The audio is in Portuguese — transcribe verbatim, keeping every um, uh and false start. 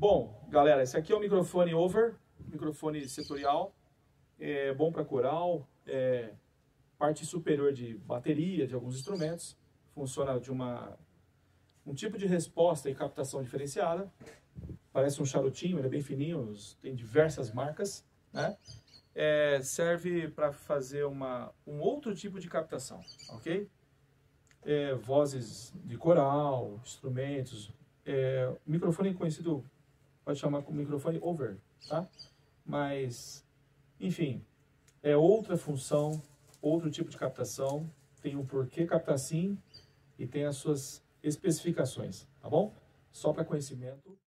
Bom, galera, esse aqui é o microfone over, microfone setorial, é bom para coral, é parte superior de bateria de alguns instrumentos, funciona de uma um tipo de resposta e captação diferenciada, parece um charutinho, ele é bem fininho, tem diversas marcas, né? É, serve para fazer uma, um outro tipo de captação, ok? É, vozes de coral, instrumentos, é, o microfone conhecido, pode chamar como microfone over, tá? Mas, enfim, é outra função, outro tipo de captação, tem um porquê captar assim e tem as suas especificações, tá bom? Só para conhecimento.